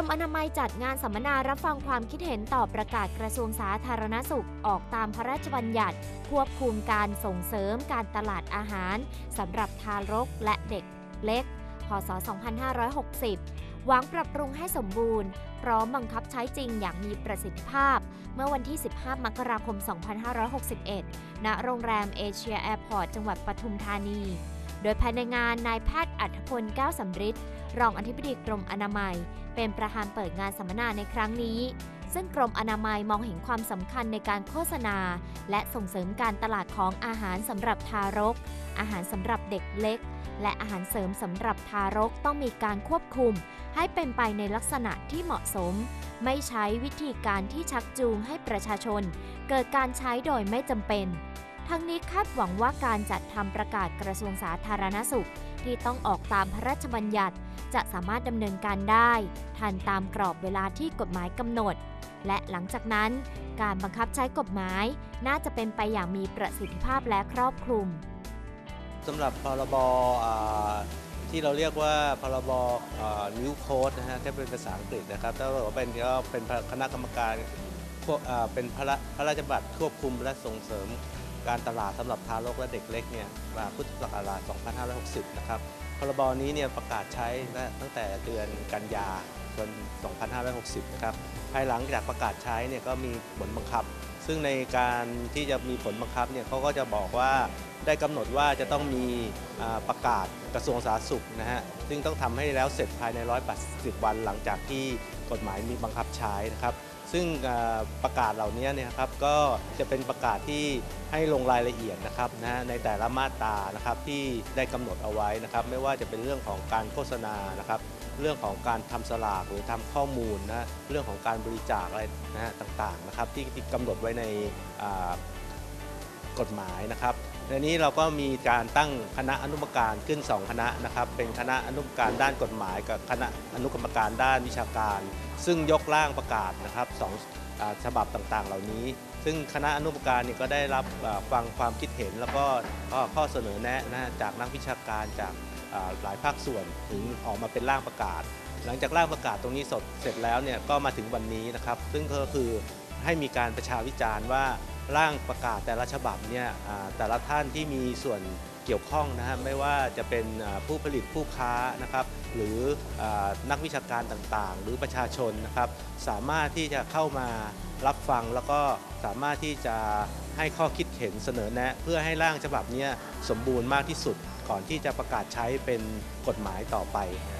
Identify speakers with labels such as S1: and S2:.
S1: อนามัยจัดงานสัมมนารับฟังความคิดเห็นต่อประกาศกระทรวงสาธารณสุขออกตามพระราชบัญญัติควบคุมการส่งเสริมการตลาดอาหารสำหรับทารกและเด็กเล็ก พ.ศ. 2560 หวังปรับปรุงให้สมบูรณ์พร้อมบังคับใช้จริงอย่างมีประสิทธิภาพเมื่อวันที่ 15 มกราคม 2561 ณ โรงแรมเอเชียแอร์พอร์ต จังหวัดปทุมธานี โดยภายในงานนายแพทย์อัธพล แก้วสำริดรองอธิบดีกรมอนามัยเป็นประธานเปิดงานสัมมนาในครั้งนี้ ซึ่งกรมอนามัยมองเห็นความสำคัญในการโฆษณาและส่งเสริมการตลาดของอาหารสำหรับทารกอาหารสำหรับเด็กเล็กและอาหารเสริมสำหรับทารกต้องมีการควบคุมให้เป็นไปในลักษณะที่เหมาะสมไม่ใช้วิธีการที่ชักจูงให้ประชาชนเกิดการใช้โดยไม่จำเป็นทั้งนี้คาดหวังว่าการจัดทำประกาศกระทรวงสาธารณสุขที่ต้องออกตามพระราชบัญญัติจะสามารถดำเนินการได้ทันตามกรอบเวลาที่กฎหมายกำหนดและหลังจากนั้นการบังคับใช้กฎหมายน่าจะเป็นไปอย่างมีประสิทธิภาพและครอบคลุม
S2: สำหรับพรบที่เราเรียกว่าพรบนิวโค้ดนะฮะที่เป็นภาษาอังกฤษนะครับถ้าบอกว่าเป็นคณะกรรมการเป็นพระราชบัญญัติควบคุมและส่งเสริมการตลาดสำหรับทารกและเด็กเล็กเนี่ยพุทธศักราช 2560 นะครับพรบนี้เนี่ยประกาศใช้ตั้งแต่เดือนกันยายน 2560 นะครับภายหลังจากประกาศใช้เนี่ยก็มีผลบังคับซึ่งในการที่จะมีผลบังคับเนี่ยเขาก็จะบอกว่าได้กำหนดว่าจะต้องมีประกาศกระทรวงสาธารณสุขนะฮะซึ่งต้องทำให้แล้วเสร็จภายใน180 วันหลังจากที่กฎหมายมีบังคับใช้นะครับซึ่งประกาศเหล่านี้เนี่ยครับก็จะเป็นประกาศที่ให้ลงรายละเอียดนะครับนะในแต่ละมาตรานะครับที่ได้กำหนดเอาไว้นะครับไม่ว่าจะเป็นเรื่องของการโฆษณานะครับเรื่องของการทำสลากหรือทำข้อมูลนะเรื่องของการบริจาคอะไรนะฮะต่างๆนะครับที่กำหนดไว้ในกฎหมายนะครับในนี้เราก็มีการตั้งคณะอนุกรรมการขึ้น2คณะนะครับเป็นคณะอนุกรรมการด้านกฎหมายกับคณะอนุกรรมการด้านวิชาการซึ่งยกร่างประกาศนะครับ2ฉบับต่างๆเหล่านี้ซึ่งคณะอนุกรรมการก็ได้รับฟังความคิดเห็นแล้วก็ข้อเสนอแนะนะจากนักวิชาการจากหลายภาคส่วนถึงออกมาเป็นร่างประกาศหลังจากร่างประกาศตรงนี้เสร็จแล้วเนี่ยก็มาถึงวันนี้นะครับซึ่งก็คือให้มีการประชาวิจารณ์ว่าร่างประกาศแต่ละฉบับเนี่ยแต่ละท่านที่มีส่วนเกี่ยวข้องนะฮะไม่ว่าจะเป็นผู้ผลิตผู้ค้านะครับหรือนักวิชาการต่างๆหรือประชาชนนะครับสามารถที่จะเข้ามารับฟังแล้วก็สามารถที่จะให้ข้อคิดเห็นเสนอแนะเพื่อให้ร่างฉบับนี้สมบูรณ์มากที่สุดก่อนที่จะประกาศใช้เป็นกฎหมายต่อไป